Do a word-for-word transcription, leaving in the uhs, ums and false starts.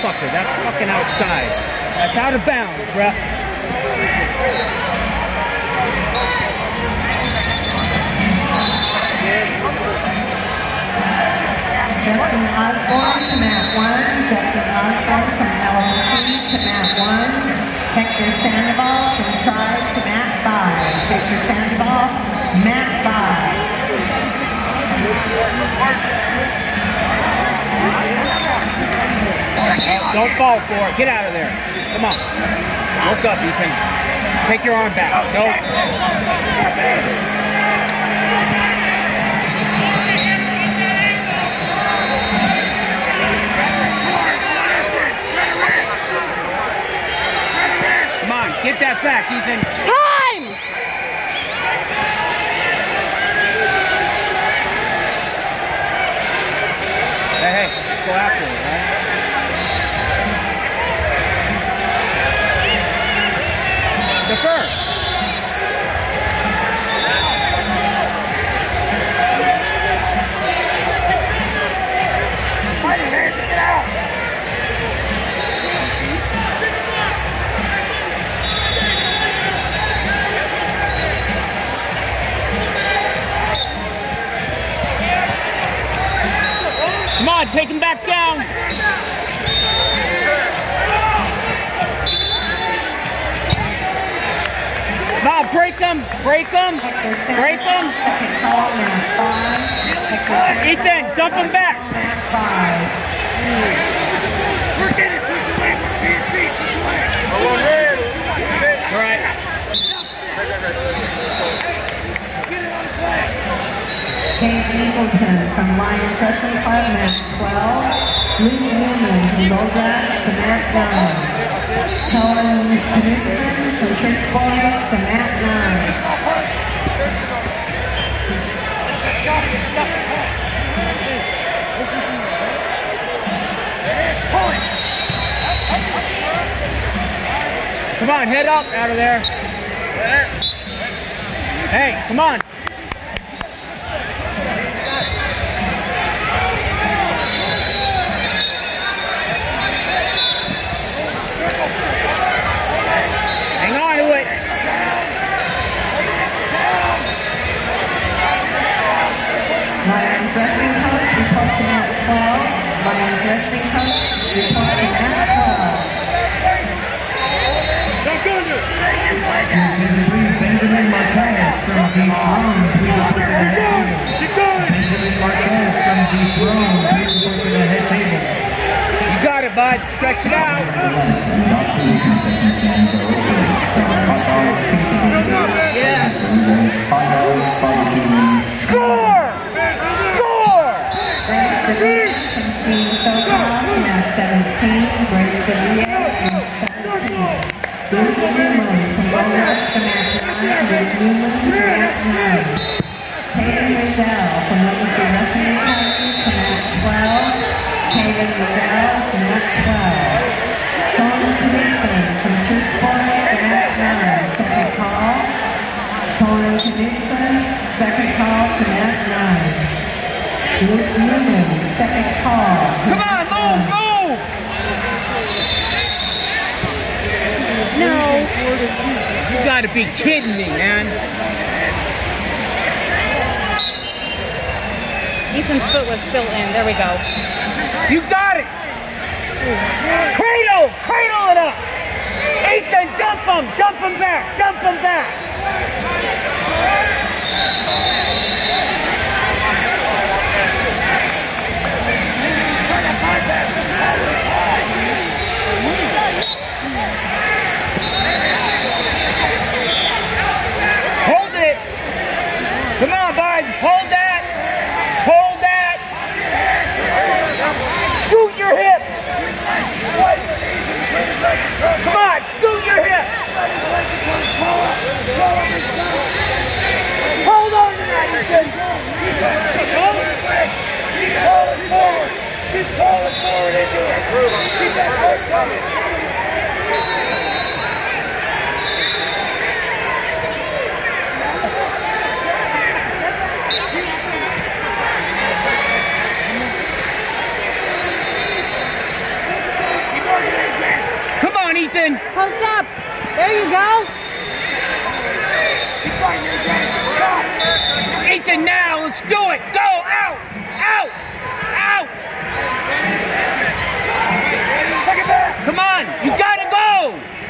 motherfucker. That's fucking outside. That's out of bounds, bruh. Justin Osborne to mat one. Justin Osborne from L O C to mat one. Hector Sandoval from Tribe to mat five. Hector Sandoval, mat five. Uh, don't fall for it. Get out of there. Come on. Look up, Ethan. Take your arm back. Go. Come on, get that back, Ethan. Time! Hey, hey, let's go after it, right? The first. Get out! Come on, take him back down. Come on, break them, break them, break them. Ethan, dump him back. We're getting push away from P F C, push away. All right. Get it on his leg. Kate Eagleton from Lions Wrestling Club, mat twelve. Lee Newman from Gold Rush to mat nine. Helen Knudsen from Church Boys to mat nine. Come on, head up out of there. Hey, come on. Hang on to it. Lions Wrestling Coach, report to mat twelve. Lions Wrestling Coach, report to mat twelve. Benjamin Marquez from Dethrone, please report to the head table. Benjamin Marquez from Dethrone, please report to the head table. You got it, bud. Stretch it out. Yes. Score! Score! Grace Sevilla from Team SoCal to mat seventeen. Grace Sevilla from seventeen. Luke Newman from Gold Rush to mat nine. Luke Newman to mat nine. Hayden Rizal from Legacy Wrestling Academy to mat twelve. Hayden Rizal to mat twelve. Colin Knudsen from Church Boys to mat nine. Second call. Colin Knudsen, second call to mat nine. Luke Newman, second call. Come on, move, move! No. You gotta be kidding me, man. Ethan's foot was still in. There we go. You got it! Cradle! Cradle it up! Ethan, dump him! Dump him back! Dump him back! Hold it! Come on, bud! Hold that! Hold that! Scoot your hip! Come on, scoot your hip! Hold on to that, Ethan! Keep calling forward! Keep calling forward into it! Keep that foot coming! Keep There you go. Keep fighting, A J. Shot. Ethan, now, let's do it. Go, out, out, out. Take it back. Come on, you gotta go.